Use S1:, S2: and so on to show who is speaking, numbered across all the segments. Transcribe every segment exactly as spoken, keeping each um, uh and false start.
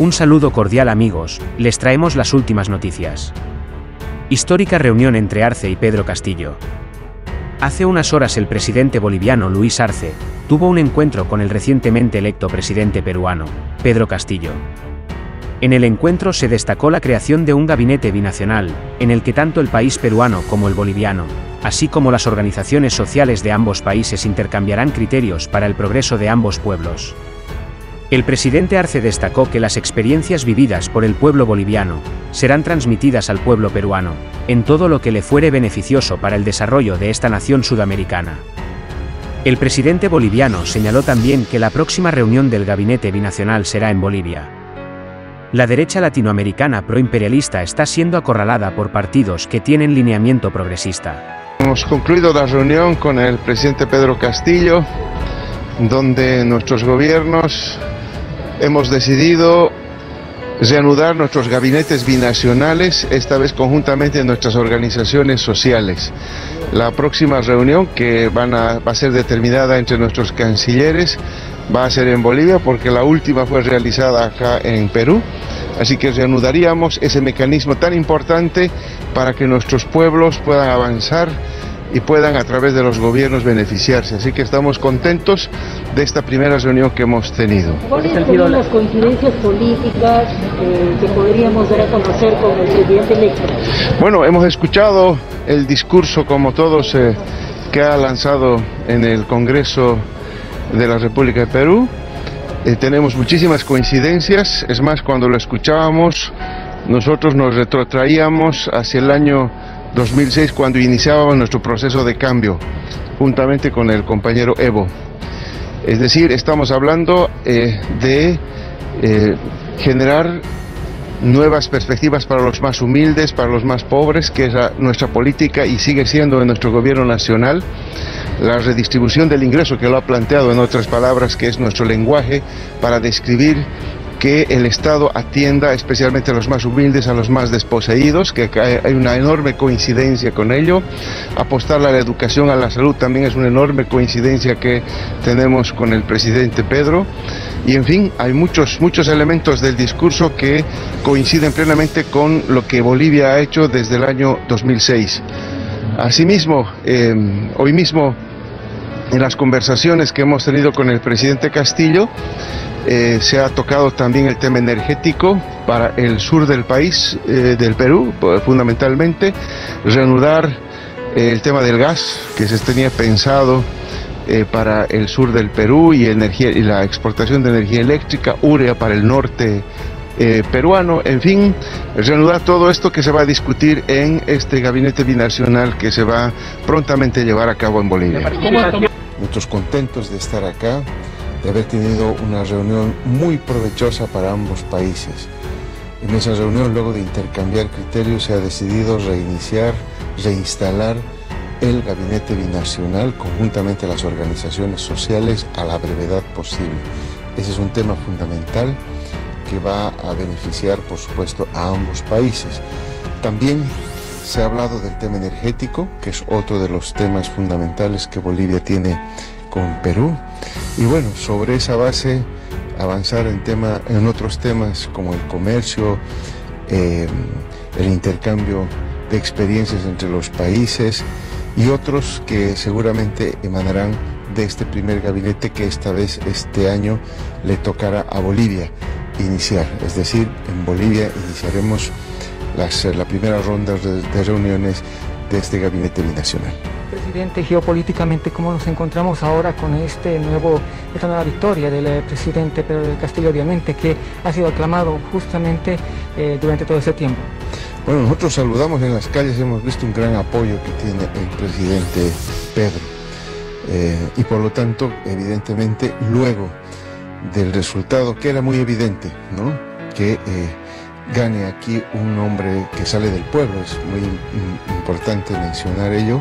S1: Un saludo cordial amigos, les traemos las últimas noticias. Histórica reunión entre Arce y Pedro Castillo. Hace unas horas el presidente boliviano Luis Arce tuvo un encuentro con el recientemente electo presidente peruano, Pedro Castillo. En el encuentro se destacó la creación de un gabinete binacional, en el que tanto el país peruano como el boliviano, así como las organizaciones sociales de ambos países intercambiarán criterios para el progreso de ambos pueblos. El presidente Arce destacó que las experiencias vividas por el pueblo boliviano serán transmitidas al pueblo peruano, en todo lo que le fuere beneficioso para el desarrollo de esta nación sudamericana. El presidente boliviano señaló también que la próxima reunión del gabinete binacional será en Bolivia. La derecha latinoamericana proimperialista está siendo acorralada por partidos que tienen lineamiento progresista.
S2: Hemos concluido la reunión con el presidente Pedro Castillo, donde nuestros gobiernos hemos decidido reanudar nuestros gabinetes binacionales, esta vez conjuntamente en nuestras organizaciones sociales. La próxima reunión, que van a, va a ser determinada entre nuestros cancilleres, va a ser en Bolivia, porque la última fue realizada acá en Perú. Así que reanudaríamos ese mecanismo tan importante para que nuestros pueblos puedan avanzar y puedan a través de los gobiernos beneficiarse. Así que estamos contentos de esta primera reunión que hemos tenido.
S3: ¿Cuáles son las coincidencias políticas eh, que podríamos dar a conocer con el presidente electo?
S2: Bueno, hemos escuchado el discurso, como todos, eh, que ha lanzado en el Congreso de la República de Perú. Eh, tenemos muchísimas coincidencias. Es más, cuando lo escuchábamos, nosotros nos retrotraíamos hacia el año dos mil seis, cuando iniciábamos nuestro proceso de cambio, juntamente con el compañero Evo. Es decir, estamos hablando eh, de eh, generar nuevas perspectivas para los más humildes, para los más pobres, que es la, nuestra política y sigue siendo en nuestro gobierno nacional. La redistribución del ingreso, que lo ha planteado en otras palabras, que es nuestro lenguaje para describir que el Estado atienda especialmente a los más humildes, a los más desposeídos, que hay una enorme coincidencia con ello. Apostar a la educación, a la salud, también es una enorme coincidencia que tenemos con el presidente Pedro. Y en fin, hay muchos, muchos elementos del discurso que coinciden plenamente con lo que Bolivia ha hecho desde el año dos mil seis. Asimismo, eh, hoy mismo, en las conversaciones que hemos tenido con el presidente Castillo, Eh, se ha tocado también el tema energético para el sur del país, eh, del Perú, fundamentalmente, reanudar eh, el tema del gas, que se tenía pensado eh, para el sur del Perú, y, energía, y la exportación de energía eléctrica, urea para el norte eh, peruano, en fin, reanudar todo esto que se va a discutir en este gabinete binacional que se va prontamente a llevar a cabo en Bolivia.
S4: Nosotros contentos de estar acá, de haber tenido una reunión muy provechosa para ambos países. En esa reunión, luego de intercambiar criterios, se ha decidido reiniciar, reinstalar el gabinete binacional conjuntamente a las organizaciones sociales a la brevedad posible. Ese es un tema fundamental que va a beneficiar, por supuesto, a ambos países. También se ha hablado del tema energético, que es otro de los temas fundamentales que Bolivia tiene con Perú, y bueno, sobre esa base avanzar en, tema, en otros temas como el comercio, eh, el intercambio de experiencias entre los países y otros que seguramente emanarán de este primer gabinete, que esta vez, este año, le tocará a Bolivia iniciar. Es decir, en Bolivia iniciaremos las, la primera ronda de, de reuniones de este gabinete binacional.
S5: Presidente, geopolíticamente, ¿cómo nos encontramos ahora con este nuevo, esta nueva victoria del presidente Pedro del Castillo, obviamente, que ha sido aclamado justamente eh, durante todo ese tiempo?
S4: Bueno, nosotros saludamos en las calles, hemos visto un gran apoyo que tiene el presidente Pedro. Eh, y por lo tanto, evidentemente, luego del resultado, que era muy evidente, ¿no?, que eh, gane aquí un hombre que sale del pueblo, es muy importante mencionar ello.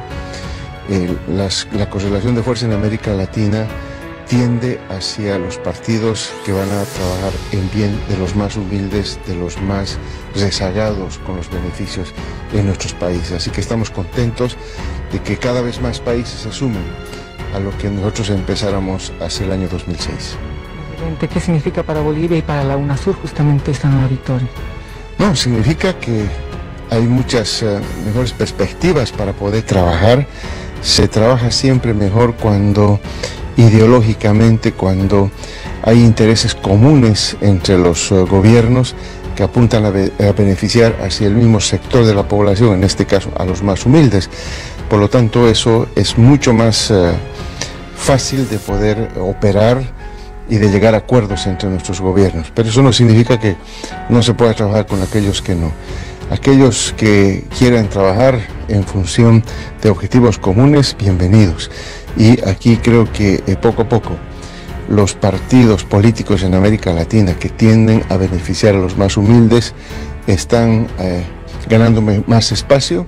S4: Eh, las, la correlación de fuerza en América Latina tiende hacia los partidos que van a trabajar en bien de los más humildes, de los más rezagados con los beneficios en nuestros países. Así que estamos contentos de que cada vez más países se sumen a lo que nosotros empezáramos hacia el año dos mil seis.
S5: ¿Qué significa para Bolivia y para la UNASUR justamente esta nueva victoria?
S4: No, significa que hay muchas uh, mejores perspectivas para poder trabajar. Se trabaja siempre mejor cuando ideológicamente, cuando hay intereses comunes entre los uh, gobiernos que apuntan a, be a beneficiar hacia el mismo sector de la población, en este caso a los más humildes. Por lo tanto, eso es mucho más uh, fácil de poder operar y de llegar a acuerdos entre nuestros gobiernos. Pero eso no significa que no se pueda trabajar con aquellos que no. Aquellos que quieran trabajar en función de objetivos comunes, bienvenidos. Y aquí creo que eh, poco a poco los partidos políticos en América Latina que tienden a beneficiar a los más humildes están eh, ganando más espacio,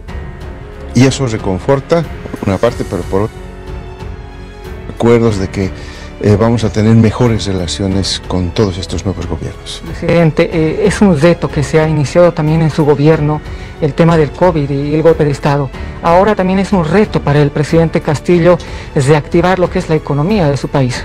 S4: y eso reconforta por una parte, pero por otra, acuerdos de que eh, vamos a tener mejores relaciones con todos estos nuevos gobiernos.
S5: Presidente, eh, es un reto que se ha iniciado también en su gobierno, el tema del COVID y el golpe de Estado. Ahora también es un reto para el presidente Castillo reactivar lo que es la economía de su país.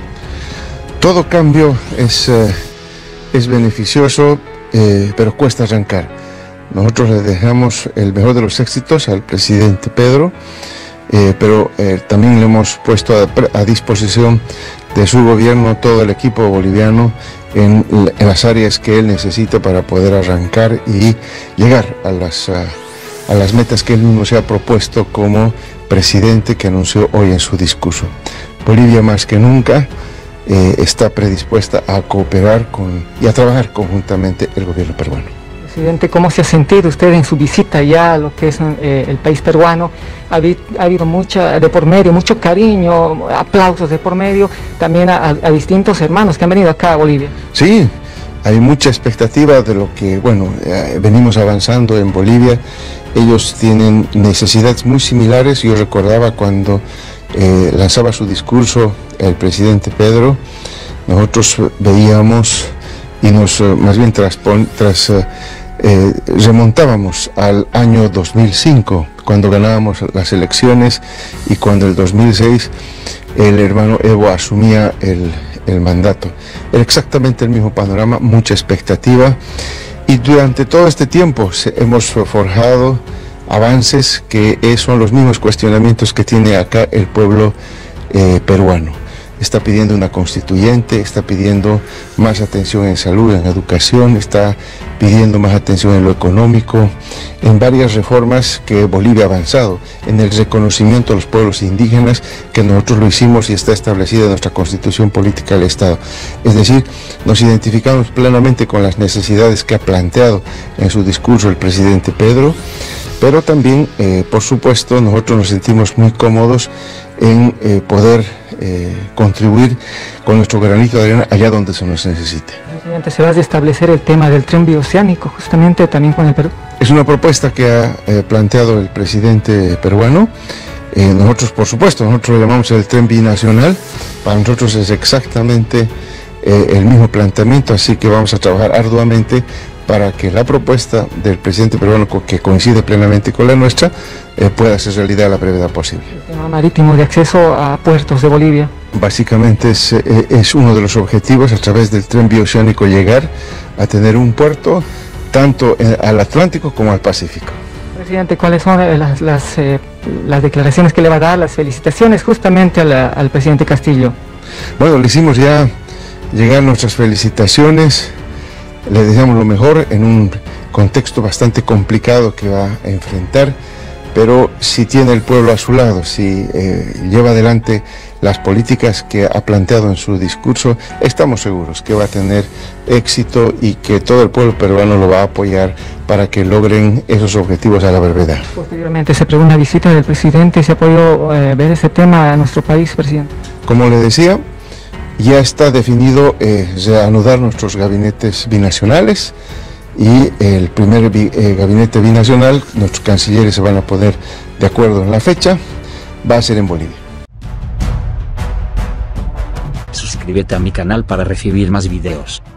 S4: Todo cambio es, eh, es beneficioso, eh, pero cuesta arrancar. Nosotros le dejamos el mejor de los éxitos al presidente Pedro, eh, pero eh, también le hemos puesto a, a disposición de su gobierno todo el equipo boliviano en, en las áreas que él necesita para poder arrancar y llegar a las, a, a las metas que él mismo se ha propuesto como presidente, que anunció hoy en su discurso. Bolivia más que nunca eh, está predispuesta a cooperar con, y a trabajar conjuntamente el gobierno peruano.
S5: Presidente, ¿cómo se ha sentido usted en su visita ya a lo que es eh, el país peruano? Ha, ha habido mucha de por medio, mucho cariño, aplausos de por medio, también a, a distintos hermanos que han venido acá a Bolivia.
S4: Sí, hay mucha expectativa de lo que, bueno, eh, venimos avanzando en Bolivia. Ellos tienen necesidades muy similares. Yo recordaba cuando eh, lanzaba su discurso el presidente Pedro, nosotros veíamos y nos, más bien tras, tras eh, remontábamos al año dos mil cinco, cuando ganábamos las elecciones, y cuando en el dos mil seis el hermano Evo asumía el, el mandato. Era exactamente el mismo panorama, mucha expectativa, y durante todo este tiempo hemos forjado avances que son los mismos cuestionamientos que tiene acá el pueblo eh, peruano. Está pidiendo una constituyente, está pidiendo más atención en salud, en educación, está pidiendo más atención en lo económico, en varias reformas que Bolivia ha avanzado, en el reconocimiento a los pueblos indígenas, que nosotros lo hicimos y está establecida en nuestra constitución política del Estado. Es decir, nos identificamos plenamente con las necesidades que ha planteado en su discurso el presidente Pedro, pero también, eh, por supuesto, nosotros nos sentimos muy cómodos en eh, poder eh, contribuir con nuestro granito de arena allá donde se nos necesite.
S5: Presidente, ¿se va a restablecer el tema del tren bioceánico justamente también con el Perú?
S4: Es una propuesta que ha eh, planteado el presidente peruano. Eh, nosotros, por supuesto, nosotros lo llamamos el tren binacional. Para nosotros es exactamente eh, el mismo planteamiento, así que vamos a trabajar arduamente para que la propuesta del presidente peruano, que coincide plenamente con la nuestra, eh, pueda ser realidad a la brevedad posible.
S5: El tema marítimo de acceso a puertos de Bolivia.
S4: Básicamente es, eh, es uno de los objetivos, a través del tren bioceánico, llegar a tener un puerto tanto en, al Atlántico como al Pacífico.
S5: Presidente, ¿cuáles son las, las, eh, las declaraciones que le va a dar, las felicitaciones justamente a la, al presidente Castillo?
S4: Bueno, le hicimos ya llegar nuestras felicitaciones. Le deseamos lo mejor en un contexto bastante complicado que va a enfrentar, pero si tiene el pueblo a su lado, si eh, lleva adelante las políticas que ha planteado en su discurso, estamos seguros que va a tener éxito y que todo el pueblo peruano lo va a apoyar para que logren esos objetivos a la brevedad.
S5: Posteriormente se prevé una visita del presidente. ¿Se ha podido eh, ver ese tema a nuestro país, presidente?
S4: Como le decía, ya está definido eh, reanudar nuestros gabinetes binacionales, y el primer bi, eh, gabinete binacional, nuestros cancilleres se van a poner de acuerdo en la fecha, va a ser en Bolivia.
S6: Suscríbete a mi canal para recibir más videos.